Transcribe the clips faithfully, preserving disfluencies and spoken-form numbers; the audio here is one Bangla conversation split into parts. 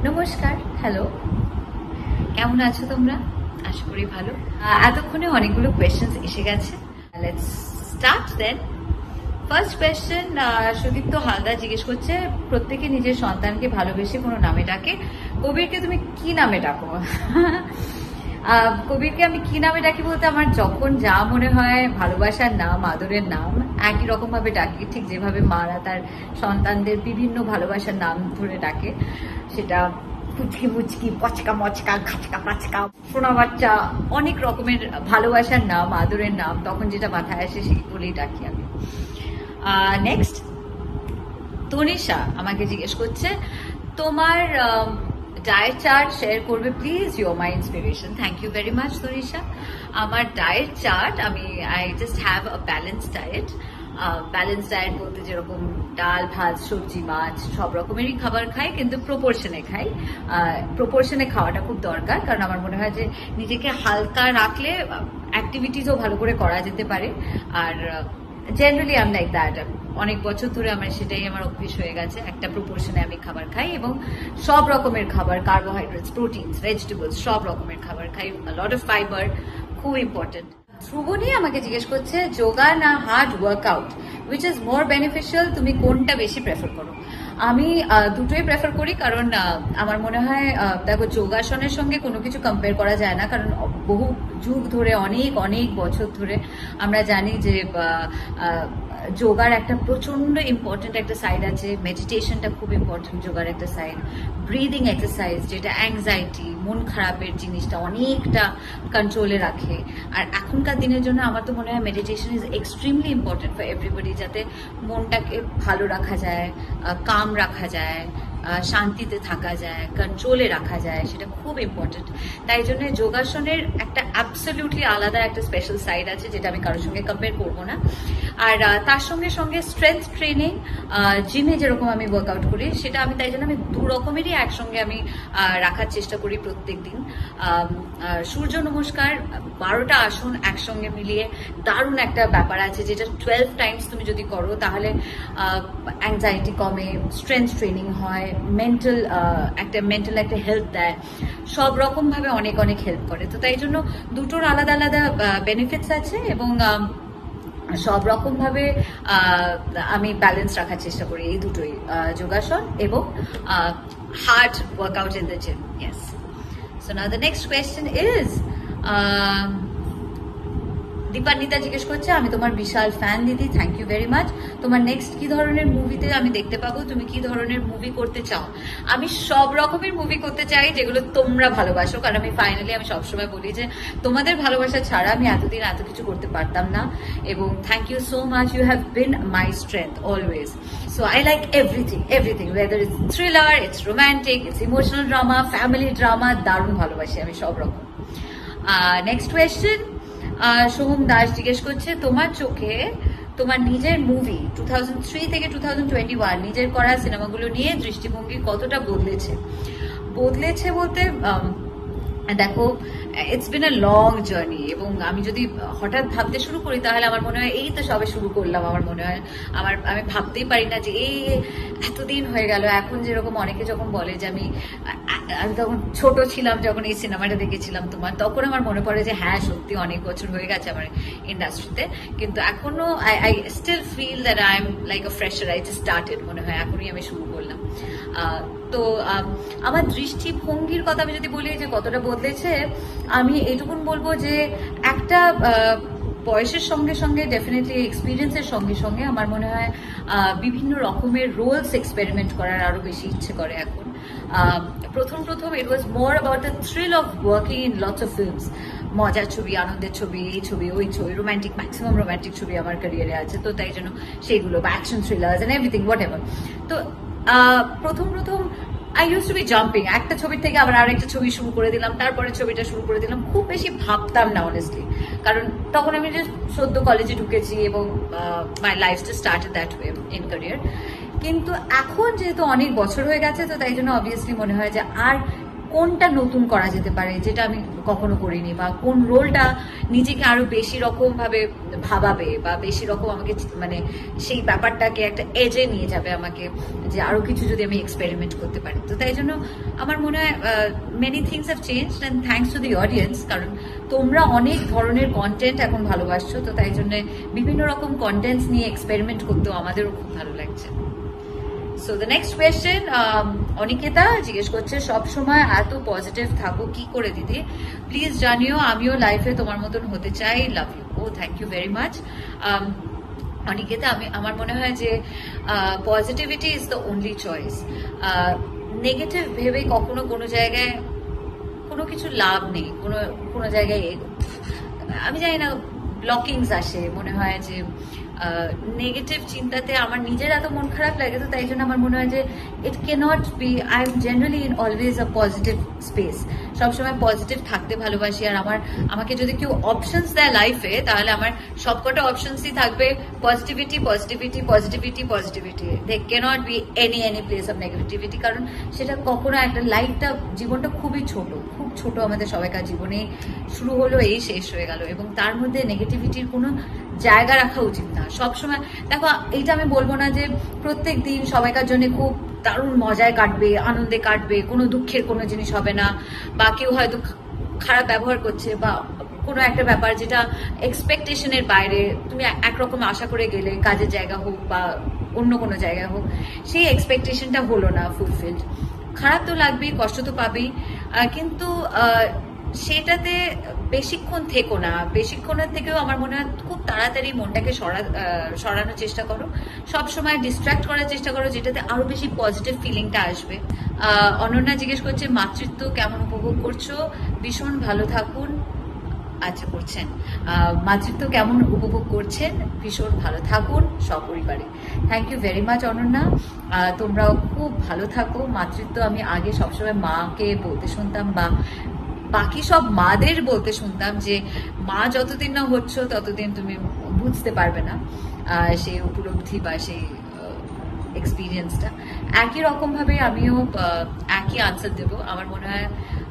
নমস্কার, হ্যালো, কেমন আছো তোমরা? আশা করি ভালো। এতক্ষণে অনেকগুলো কোয়েশ্চেন্স এসে গেছে। Let's start then. First question, Sudipta Haldar জিজ্ঞেস করছে, প্রত্যেকে নিজের সন্তানকে ভালোবেসে কোনো নামে ডাকে, কবিরকে তুমি কি নামে ডাকো? কবিরকে আমি কি নামে ডাকি বলতে, আমার যখন যা মনে হয় ভালোবাসার নাম, আদরের নাম, একই রকম ভাবে ডাকি, ঠিক যেভাবে মারা তার সন্তানদের বিভিন্ন ভালোবাসার নাম ধরে ডাকে। সেটা পুচকি মুচকি, পচকা মচকা, খাচকা পাচকা, সোনা বাচ্চা, অনেক রকমের ভালোবাসার নাম, আদরের নাম, তখন যেটা মাথায় আসে সেগুলোই ডাকি আমি। নেক্সট, তনিশা আমাকে জিজ্ঞেস করছে, তোমার ডায়েট চার্ট শেয়ার করবে please, you are my inspiration. Thank you very much Tanisha. আমার ডায়েট চার্ট, আমি I just have a balance diet. Balance diet বলতে যেরকম ডাল ভাত সবজি মাছ সব রকমেরই খাবার খাই, কিন্তু প্রপোর্শনে খাই। প্রপোর্শনে খাওয়াটা খুব দরকার, কারণ আমার মনে হয় যে নিজেকে হালকা রাখলে অ্যাক্টিভিটিসও ভালো করে করা যেতে পারে। আর generally I am like that, অনেক বছর ধরে আমার সেটাই আমার অভ্যেস হয়ে গেছে। একটা প্রপোর্শনে আমি খাবার খাই এবং সব রকমের খাবার, কার্বোহাইড্রেটস, প্রোটিনস, ভেজিটেবলস, সব রকমের খাবার খাই। লট অফ ফাইবার, খুব ইম্পর্টেন্ট। ধ্রুবনী আমাকে জিজ্ঞেস করছে, যোগা না hard workout, which is more beneficial, তুমি কোনটা বেশি প্রেফার করো? আমি দুটোই প্রেফার করি, কারণ আমার মনে হয় দেখো, যোগাসনের সঙ্গে কোনো কিছু কম্পেয়ার করা যায় না, কারণ বহু যুগ ধরে, অনেক অনেক বছর ধরে আমরা জানি যে যোগার একটা প্রচন্ড ইম্পর্টেন্ট একটা সাইড আছে। মেডিটেশনটা খুব ইম্পর্টেন্ট যোগার একটা সাইড। ব্রিদিং এক্সারসাইজ, যেটা অ্যাংজাইটি, মন খারাপের জিনিসটা অনেকটা কন্ট্রোলে রাখে। আর এখনকার দিনের জন্য আমার তো মনে হয় meditation is extremely important for everybody, যাতে মনটাকে ভালো রাখা যায়, কাম রাখা যায়, শান্তিতে থাকা যায়, কন্ট্রোলে রাখা যায়, সেটা খুব ইম্পর্টেন্ট। তাই জন্য যোগাসনের একটা অ্যাবসলিউটলি আলাদা একটা স্পেশাল সাইড আছে, যেটা আমি কারোর সঙ্গে কম্পেয়ার করবো না। আর তার সঙ্গে সঙ্গে স্ট্রেংথ ট্রেনিং, জিমে যেরকম আমি ওয়ার্কআউট করি, সেটা আমি তাই জন্য আমি দু রকমেরই একসঙ্গে আমি রাখার চেষ্টা করি প্রত্যেক দিন। সূর্য নমস্কার, বারোটা আসন একসঙ্গে মিলিয়ে দারুণ একটা ব্যাপার আছে, যেটা টুয়েলভ টাইমস তুমি যদি করো তাহলে অ্যাংজাইটি কমে, স্ট্রেংথ ট্রেনিং হয়, মেন্টাল একটা মেন্টাল একটা হেল্প দেয়, সব রকম ভাবে অনেক অনেক হেল্প করে। তো তাই জন্য দুটোর আলাদা আলাদা বেনিফিটস আছে, এবং সব রকম ভাবে আমি ব্যালেন্স রাখার চেষ্টা করি এই দুটোই, যোগাসন এবং hard workout in the gym. Yes. So now the next question is, Dipanwita জিজ্ঞেস করছে, আমি তোমার বিশাল ফ্যান দিদি, থ্যাংক ইউ ভেরি মাচ। তোমার নেক্সট কি ধরনের মুভিতে আমি দেখতে পাবো? তুমি কি ধরনের মুভি করতে চাও? আমি সব রকমের মুভি করতে চাই যেগুলো তোমরা ভালোবাসো, কারণ আমি ফাইনালি আমি সবসময় বলি যে তোমাদের ভালোবাসা ছাড়া আমি এতদিন এত কিছু করতে পারতাম না। এবং thank you so much, you have been my strength always. So I like everything everything whether it's thriller, it's romantic, it's emotional drama, family drama, দারুণ ভালোবাসি আমি সব রকম। নেক্সট কোয়েশ্চেন, সোহম দাস জিজ্ঞেস করছে, তোমার চোখে তোমার নিজের মুভি টু থাউজেন্ড থ্রি থেকে টু থাউজেন্ড টোয়েন্টি ওয়ান নিজের করা সিনেমাগুলো নিয়ে দৃষ্টিভঙ্গি কতটা বদলেছে? বদলেছে বলতে দেখো, it's been a long journey, এবং আমি যদি হঠাৎ ভাবতে শুরু করি তাহলে আমার মনে হয় এই তো সবে শুরু করলাম। আমার মনে হয় আমার আমি ভাবতেই পারি না যে এই এতদিন হয়ে গেল। এখন যেরকম অনেকে যখন বলে যে আমি আমি তখন ছোট ছিলাম যখন এই সিনেমাটা দেখেছিলাম তোমার, তখন আমার মনে পড়ে যে হ্যাঁ সত্যি অনেক বছর হয়ে গেছে আমার ইন্ডাস্ট্রিতে, কিন্তু এখনো I I still feel that I am like a fresher, I just started, মনে হয় এখনই আমি শুরু করলাম। তো আমার দৃষ্টিভঙ্গির কথা আমি যদি বলি যে কতটা বদলেছে, আমি এইটুকুন বলবো যে একটা বয়সের সঙ্গে সঙ্গে, ডেফিনেটলি এক্সপিরিয়েন্সের সঙ্গে সঙ্গে আমার মনে হয় বিভিন্ন রকমের রোলস এক্সপেরিমেন্ট করার আরো বেশি ইচ্ছে করে এখন। প্রথম প্রথম it was more about the thrill of working in lots of films, মজার ছবি, আনন্দের ছবি, এই ছবি ওই ছবি, রোম্যান্টিক, ম্যাক্সিমাম রোম্যান্টিক ছবি আমার ক্যারিয়ারে আছে, তো তাই জন্য সেইগুলো, বা action thrillers and everything whatever. তো প্রথম প্রথম I use to be jumping, একটা ছবির থেকে আবার আরেকটা ছবি শুরু করে দিলাম, তারপরে ছবিটা শুরু করে দিলাম, খুব বেশি ভাবতাম না অনেস্টলি, কারণ তখন আমি যে সদ্য কলেজে ঢুকেছি এবং my life to start that way in career. কিন্তু এখন যেহেতু অনেক বছর হয়ে গেছে, তো তাই জন্য অবভিয়াসলি মনে হয় যে আর কোনটা নতুন করা যেতে পারে যেটা আমি কখনো করিনি, বা কোন রোলটা নিজেকে আরো বেশি রকম ভাবে ভাবাবে বা বেশি রকম আমাকে মানে সেই ব্যাপারটাকে একটা এজে নিয়ে যাবে আমাকে, যে আরো কিছু যদি আমি এক্সপেরিমেন্ট করতে পারি। তো তাই জন্য আমার মনে হয় many things have changed and thanks to the audience, কারণ তোমরা অনেক ধরনের কন্টেন্ট এখন ভালোবাসছো, তো তাই জন্য বিভিন্ন রকম কন্টেন্টস নিয়ে এক্সপেরিমেন্ট করতেও আমাদেরও খুব ভালো লাগছে। So the next question, Aniketa জিজ্ঞেস করছে, সব সময় এত পজিটিভ থাকো কি করে দিদি, প্লিজ জানিও, আমিও লাইফে তোমার মতন হতে চাই, love you. Oh thank you very much Aniketa. আমি আমার মনে হয় যে positivity is the only choice. Negative ভেবে কখনো কোনো জায়গায় কোনো কিছু লাভ নেই, কোনো কোনো জায়গায় আমি জানি না ব্লকিংস আসে, মনে হয় যে নেগেটিভ চিন্তাতে আমার নিজের এত মন খারাপ লাগে। তো তাই জন্য আমার মনে হয় যে it can not be, I am generally in always a positive space, সবসময় পজিটিভ থাকতে ভালোবাসি। আর আমার আমাকে যদি কেউ অপশনস দেয় লাইফে, তাহলে আমার সবকটা অপশনসই থাকবে positivity positivity positivity positivity. They can not be any any place of negativity, কারণ সেটা কখনো একটা লাইফটা, জীবনটা খুবই ছোট, খুব ছোট আমাদের সবাইকার জীবনে, শুরু হলো এই শেষ হয়ে গেল, এবং তার মধ্যে নেগেটিভিটির কোনো জায়গা রাখা উচিত না। সবসময় দেখো, এইটা আমি বলবো না যে প্রত্যেক দিন সবাইকার জন্য খুব দারুণ মজায় কাটবে, আনন্দে কাটবে, কোনো দুঃখের কোনো জিনিস হবে না, বা কেউ হয়তো খারাপ ব্যবহার করছে বা কোনো একটা ব্যাপার যেটা এক্সপেকটেশনের বাইরে, তুমি একরকম আশা করে গেলে, কাজের জায়গা হোক বা অন্য কোনো জায়গায় হোক, সেই এক্সপেকটেশনটা হলো না ফুলফিলড, খারাপ তো লাগবেই, কষ্ট তো পাবেই, কিন্তু সেটাতে বেশিক্ষণ থেকো না। বেশিক্ষণের থেকেও আমার মনে হয় খুব তাড়াতাড়ি মনটাকে সরা সরানোর চেষ্টা করো, সবসময় ডিস্ট্র্যাক্ট করার চেষ্টা করো, যেটাতে আরো বেশি পজিটিভ ফিলিংটা আসবে। অনন্যা জিজ্ঞেস করছে, মাতৃত্ব কেমন উপভোগ করছো, ভীষণ ভালো থাকুন। আচ্ছা, করছেন, মাতৃত্ব কেমন উপভোগ করছেন, ভীষণ ভালো থাকুন সপরিবারে। Thank you very much Ananya, তোমরাও খুব ভালো থাকো। মাতৃত্ব আমি আগে সবসময় মাকে বলতে শুনতাম, বা বাকি সব মাদের বলতে শুনতাম যে মা যতদিন না হচ্ছ ততদিন তুমি বুঝতে পারবে না সেই উপলব্ধি বা সেই এক্সপিরিয়েন্সটা। একই রকম ভাবে আমিও একই আনসার দেব। আমার মনে হয়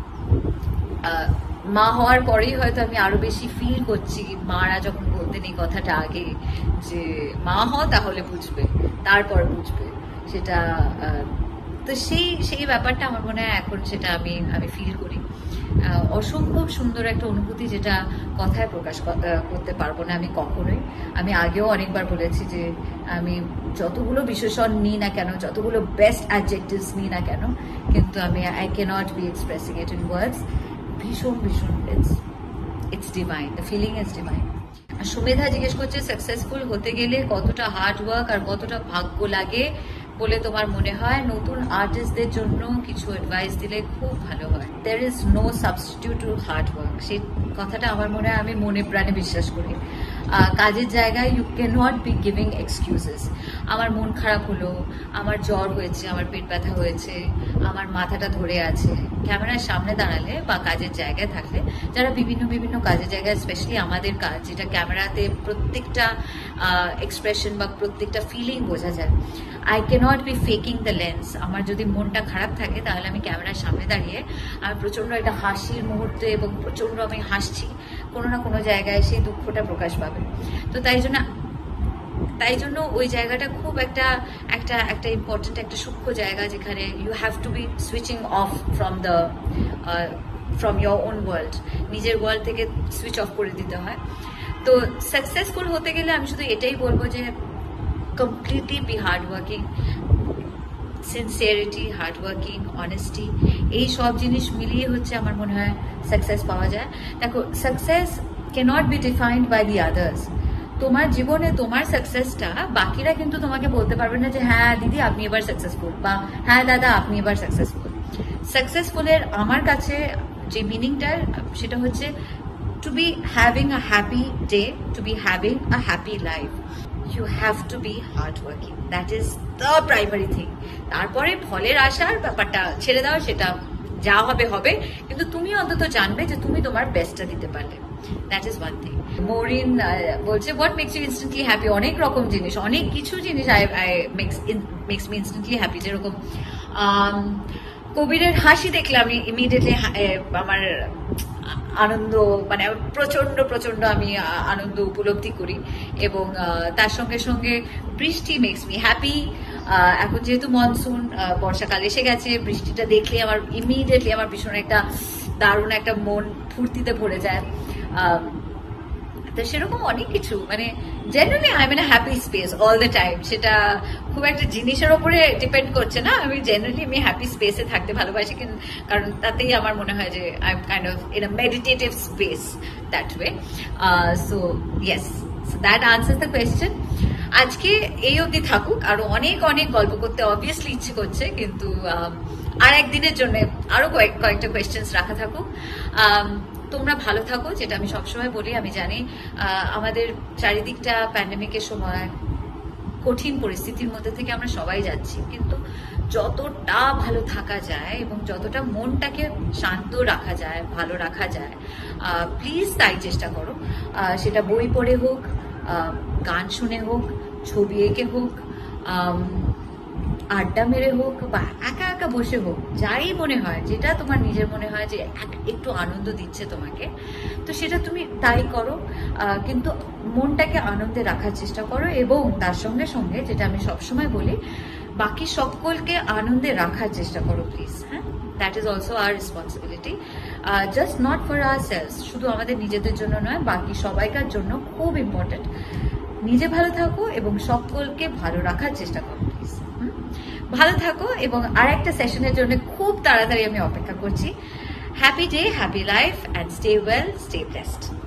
মা হওয়ার পরেই হয়তো আমি আরো বেশি ফিল করছি, মারা যখন বলতেন এই কথাটা আগে, যে মা হও তাহলে বুঝবে, তারপর বুঝবে সেটা। তো সেই সেই ব্যাপারটা আমার মনে হয় এখন সেটা আমি আমি ফিল করি। অসম্ভব সুন্দর একটা অনুভূতি, যেটা কথায় প্রকাশ করতে পারবো না আমি কখনোই। আমি আগেও অনেকবার বলেছি যে আমি যতগুলো বিশেষণ নিই না কেন, যতগুলো বেস্ট অ্যাডজেক্টিভস নিই না কেন, কিন্তু আমি I can't be expressing it in words. ভীষণ ভীষণ it's it's divine, the feeling is divine. Sumedha জিজ্ঞেস করছে, সাকসেসফুল হতে গেলে কতটা হার্ড ওয়ার্ক আর কতটা ভাগ্য লাগে বলে তোমার মনে হয়? নতুন আর্টিস্টদের জন্য কিছু অ্যাডভাইস দিলে খুব ভালো হয়। There is no substitute to hard work, সেই কথাটা আমার মনে হয় আমি মনে প্রাণে বিশ্বাস করি। কাজের জায়গায় you can not be giving excuses. আমার মন খারাপ হলো, আমার জ্বর হয়েছে, আমার পেট ব্যথা হয়েছে, আমার মাথাটা ধরে আছে, ক্যামেরার সামনে দাঁড়ালে বা কাজের জায়গায় থাকলে, যারা বিভিন্ন বিভিন্ন কাজের জায়গায়, স্পেশালি আমাদের কাজ যেটা ক্যামেরাতে প্রত্যেকটা এক্সপ্রেশন বা প্রত্যেকটা ফিলিং বোঝা যায়, I can't be faking the lens. আমার যদি মনটা খারাপ থাকে তাহলে আমি ক্যামেরার সামনে দাঁড়িয়ে আমি প্রচণ্ড একটা হাসির মুহূর্তে এবং প্রচণ্ড আমি হাসছি, কোনো না কোনো জায়গায় সেই দুঃখটা প্রকাশ পাবে। তো তাই জন্য তাই জন্য ওই জায়গাটা খুব একটা একটা একটা ইম্পর্টেন্ট একটা সূক্ষ্ম জায়গা, যেখানে you have to be switching off from the from your own world. নিজের ওয়ার্ল্ড থেকে সুইচ অফ করে দিতে হয়। তো সাকসেসফুল হতে গেলে আমি শুধু এটাই বলবো যে completely be hard working, sincerity, hard working, honesty, এই সব জিনিস মিলিয়ে হচ্ছে আমার মনে হয় সাকসেস পাওয়া যায়। দেখো, success can't be defined by the others. তোমার জীবনে তোমার সাকসেসটা বাকিরা কিন্তু তোমাকে বলতে পারবে না যে হ্যাঁ দিদি আপনি এবার সাকসেসফুল, বা হ্যাঁ দাদা আপনি এবার সাকসেসফুল। সাকসেসফুলের আমার কাছে যে মিনিংটা, সেটা হচ্ছে to be having a happy day, to be having a happy life. You have to be hard working, that is the primary thing. তারপরে ফলের আশার ব্যাপারটা ছেড়ে দাও, সেটা যা হবে হবে, কিন্তু তুমি অন্তত জানবে যে তুমি তোমার বেস্টটা দিতে পারলে। That is one thing. Maureen বলছে, what makes you instantly happy? অনেক রকম জিনিস, অনেক কিছু জিনিস I I makes makes me instantly happy. যেরকম কবিরের হাসি দেখলে আমি ইমিডিয়েটলি আমার আনন্দ মানে প্রচন্ড প্রচন্ড আমি আনন্দ উপলব্ধি করি এবং তার সঙ্গে সঙ্গে বৃষ্টি মেক্স মি হ্যাপি। এখন যেহেতু মনসুন বর্ষাকাল এসে গেছে, বৃষ্টিটা দেখলে আমার ইমিডিয়েটলি আমার ভীষণ একটা দারুণ একটা মন ফুর্তিতে ভরে যায়। তো সেরকম অনেক কিছু মানে generally I am in a happy space all the time. সেটা খুব একটা জিনিসের ওপরে ডিপেন্ড করছে না, আমি জেনারেলি আমি হ্যাপি স্পেসে থাকতে ভালোবাসি, কারণ তাতেই আমার মনে হয় যে I am kind of in a meditative space that way. So yes, so that answers the question. আজকে এই অবধি থাকুক, আরো অনেক অনেক গল্প করতে অবভিয়াসলি ইচ্ছে করছে, কিন্তু আর একদিনের জন্য আরো কয়েক কয়েকটা কোয়েশ্চেন্স রাখা থাকুক। তোমরা ভালো থাকো, যেটা আমি সবসময় বলি। আমি জানি আমাদের চারিদিকটা প্যান্ডেমিকের সময় কঠিন পরিস্থিতির মধ্যে থেকে আমরা সবাই যাচ্ছি, কিন্তু যতটা ভালো থাকা যায় এবং যতটা মনটাকে শান্ত রাখা যায়, ভালো রাখা যায়, প্লিজ তাই চেষ্টা করো। সেটা বই পড়ে হোক, গান শুনে হোক, ছবি এঁকে হোক, আড্ডা মেরে হোক, বা একা একা বসে হোক, যাই মনে হয়, যেটা তোমার নিজের মনে হয় যে একটু আনন্দ দিচ্ছে তোমাকে, তো সেটা তুমি তাই করো। কিন্তু মনটাকে আনন্দে রাখার চেষ্টা করো এবং তার সঙ্গে সঙ্গে যেটা আমি সবসময় বলি, বাকি সকলকে আনন্দে রাখার চেষ্টা করো প্লিজ। হ্যাঁ, that is also our responsibility, just not for ourselves, শুধু আমাদের নিজেদের জন্য নয়, বাকি সবাইকার জন্য খুব ইম্পর্টেন্ট। নিজে ভালো থাকো এবং সকলকে ভালো রাখার চেষ্টা করো প্লিজ। ভালো থাকো এবং আর একটা সেশনের জন্য খুব তাড়াতাড়ি আমি অপেক্ষা করছি। Happy day, happy life, and stay well, stay blessed.